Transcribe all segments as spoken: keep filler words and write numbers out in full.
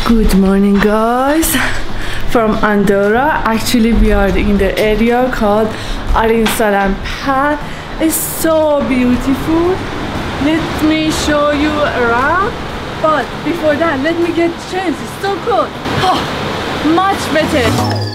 Good morning, guys, from Andorra. Actually, we are in the area called Arinsalan Path. It's so beautiful. Let me show you around. But before that, let me get changed. It's so cool. Oh, much better.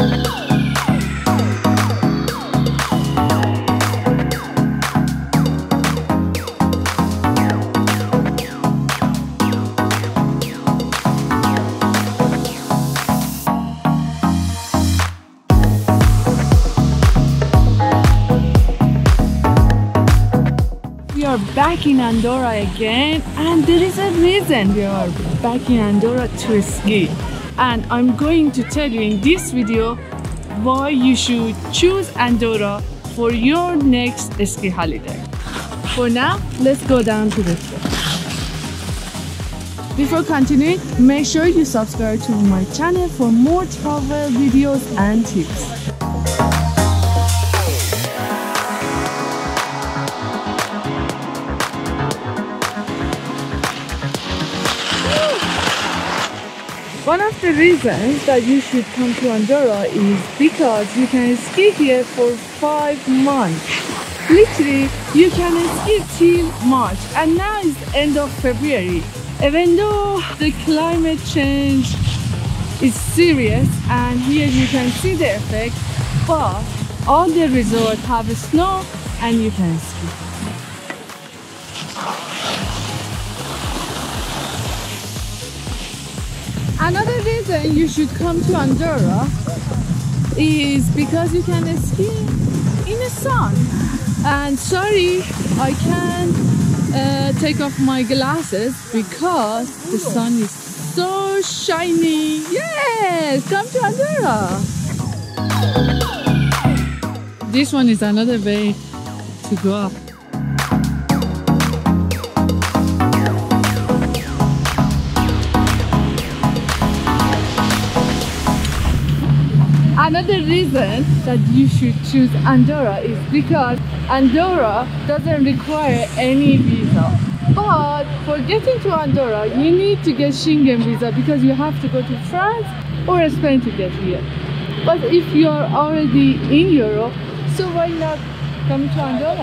We are back in Andorra again, and there is a reason we are back in Andorra to ski, and I'm going to tell you in this video why you should choose Andorra for your next ski holiday. For now, let's go down to the floor. Before continuing, make sure you subscribe to my channel for more travel videos and tips. One of the reasons that you should come to Andorra is because you can ski here for five months. Literally, you can ski till March, and now is end of February. Even though the climate change is serious, and here you can see the effect, but all the resorts have snow and you can ski. Another reason you should come to Andorra is because you can ski in the sun. And sorry, I can't uh, take off my glasses because the sun is so shiny. Yes, come to Andorra. This one is another way to go up. Another reason that you should choose Andorra is because Andorra doesn't require any visa. But for getting to Andorra, you need to get Schengen visa because you have to go to France or Spain to get here. But if you are already in Europe, so why not come to Andorra?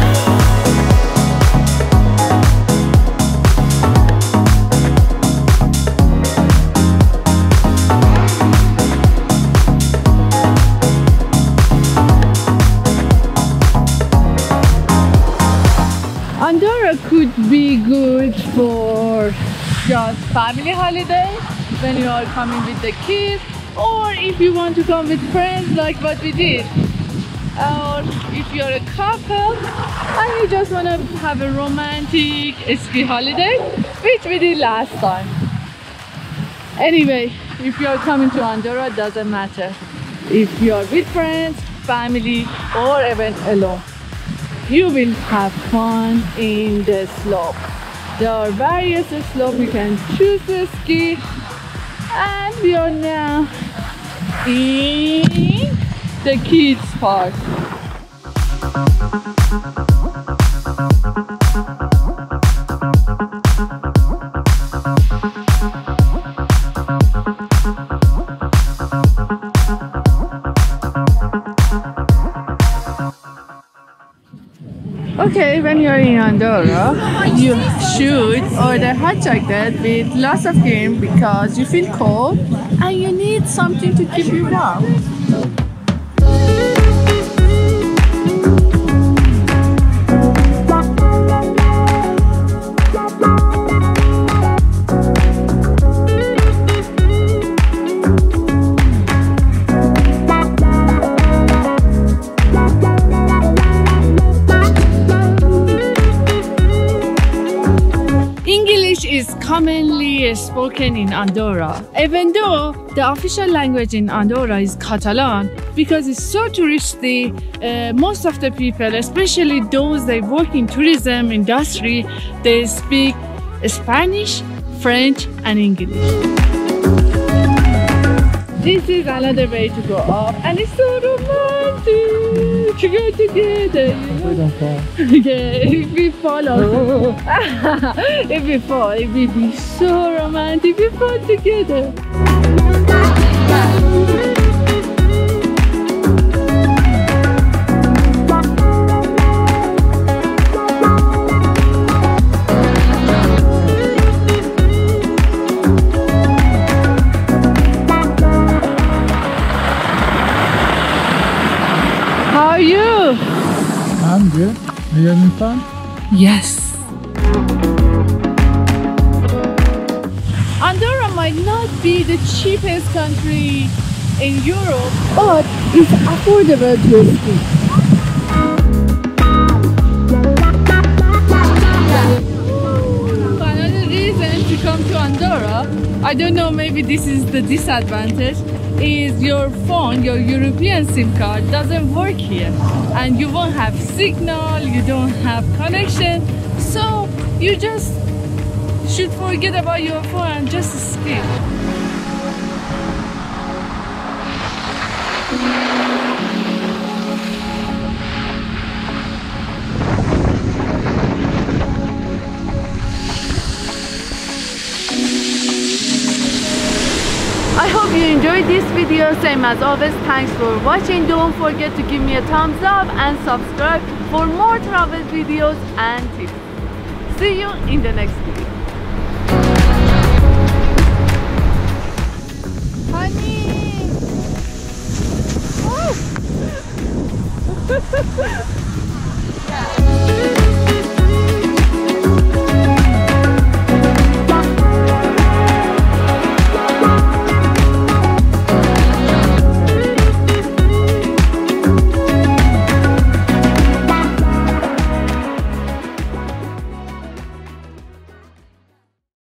Andorra could be good for just family holiday when you are coming with the kids, or if you want to come with friends like what we did, or if you're a couple and you just want to have a romantic ski holiday, which we did last time. Anyway, if you are coming to Andorra, doesn't matter if you are with friends, family, or even alone. You will have fun in the slope. There are various slopes you can choose to ski, and we are now in the kids park. Okay, when you're in Andorra, you should order hot chocolate with lots of cream because you feel cold and you need something to keep you warm. Is commonly spoken in Andorra, even though the official language in Andorra is Catalan. Because it's so touristy, uh, most of the people, especially those that work in tourism industry, they speak Spanish, French and English. This is another way to go up, and it's so romantic. to go together, you know? We don't fall. Yeah, if we fall also. If we fall, it will be so romantic. We fall together. How are you? I'm good. Are you having fun? Yes. Andorra might not be the cheapest country in Europe, but it's affordable to ski. Another reason to come to Andorra, I don't know, maybe this is the disadvantage, is your phone, your European SIM card doesn't work here and you won't have signal, you don't have connection, so you just should forget about your phone and just ski. I hope you enjoyed this video. Same as always, thanks for watching. Don't forget to give me a thumbs up and subscribe for more travel videos and tips. See you in the next video. Honey! Oh.